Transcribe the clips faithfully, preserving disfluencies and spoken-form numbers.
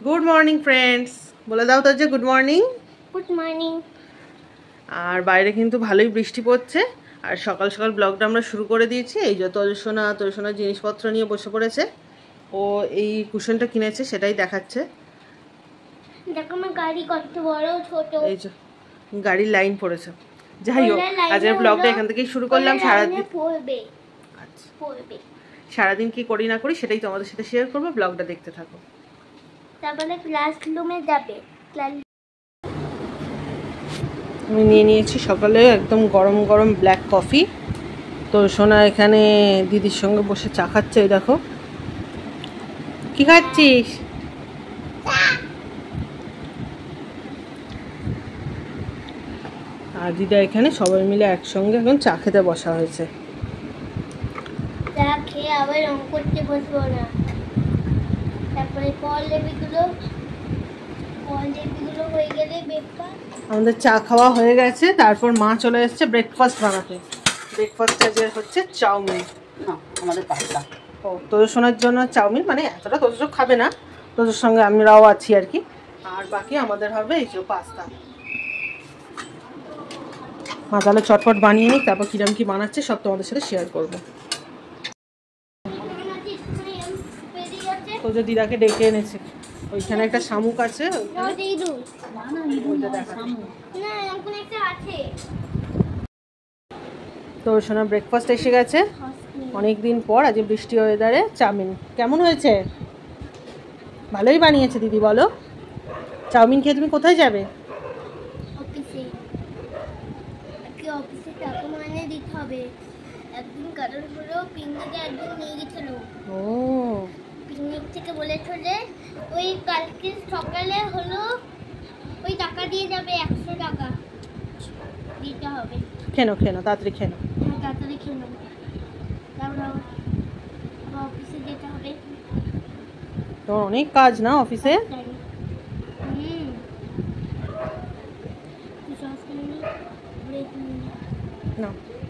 Good morning friends, বলে দাও তো যে গুড মর্নিং। Good morning. আর বাইরে কিন্তু ভালোই বৃষ্টি পড়ছে, আর সকাল সকাল ব্লগটা আমরা শুরু করে দিয়েছি। এই যে তলসোনা তলসোনার জিনিসপত্র নিয়ে বসে পড়েছে। ও এই কুশনটা কিনেছে, সেটাই দেখাচ্ছে। দেখো আমার গাড়ি কত বড় ছোট। এই যে গাড়ির লাইন পড়েছে। যাই হোক, আজকের ব্লগটা এখান থেকেই শুরু করলাম। সারাদিন পড়বে আচ্ছা পড়বে সারাদিন কি করি না করি সেটাই তোমাদের সাথে শেয়ার করবো। ব্লগটা দেখতে থাকো। তারপরে ক্লাসরুমে যাবে। আমি নিয়ে নিয়েছি সকালে একদম গরম গরম ব্ল্যাক কফি। তো সোনা এখানে দিদির সঙ্গে বসে চা খাচ্ছে। এই দেখো, কি খাচ্ছিস? আর দিদা এখানে সবাই মিলে একসঙ্গে এখন চা খেতে বসা হয়েছে। চা খেয়ে আবার রং করতে বসবো না। তারপরে ফল লেবিগুলো ফল লেবিগুলো হয়ে গেলে ব্রেকফাস্ট। আমাদের চা খাওয়া হয়ে গেছে, তারপর মা চলে এসেছে ব্রেকফাস্ট বানাতে। ব্রেকফাস্টটা যে হচ্ছে চাউমিন, না আমাদের পাস্তা। ও তোদের শোনার জন্য চাউমিন, মানে এতটা তোদের খাবে না, তোদের সঙ্গে আমরাও আছি আর কি। আর বাকি আমাদের হবে এই যে পাস্তা। মা তাহলে চটপট বানিয়ে নিই, তারপর কিরম কি বানাচ্ছে সব তোমাদের সাথে শেয়ার করবো। তো যে দিদাকে ডেকে এনেছে, ওইখানে একটা শামুক আছে, তো সোনা ব্রেকফাস্ট এসে গেছে অনেকদিন পর। আজ বৃষ্টি ওয়েদারে চাউমিন কেমন হয়েছে? ভালোই বানিয়েছে দিদি। বলো, চাউমিন খেয়ে তুমি কোথায় যাবে? অফিসে। অফিসে টাকা মানে দিতে হবে। একদিন কারণ হলো পিকনিকে একদিন নিয়ে গেছিল। ও পিকনিক থেকে বলেছিল যে ওই কালকে সকালে হলো ওই টাকা দিয়ে যাবে, একশো টাকা দিতে হবে। খেনো খেনো তাড়াতাড়ি খেনো। হ্যাঁ তাড়াতাড়ি খেয়ে নেবো, তারপর আবার অফিসে যেতে হবে। তোমার অনেক কাজ না অফিসে? হুম না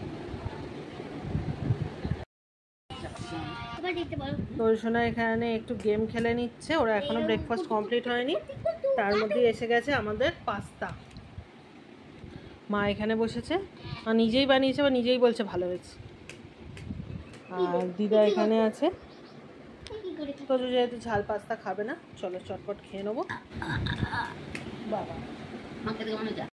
তো সোনা এখানে একটু গেম খেলে নিচ্ছে। ওরা এখনো ব্রেকফাস্ট কমপ্লিট হয়নি, তার মধ্যে এসে গেছে আমাদের পাস্তা। মা এখানে বসেছে, মা নিজেই বানিয়েছে বা নিজেই বলছে ভালো হয়েছে। আর দিদা এখানে আছে। তো যেহেতু ঝাল পাস্তা খাবে না, চলো চটপট খেয়ে নেবো। বাবা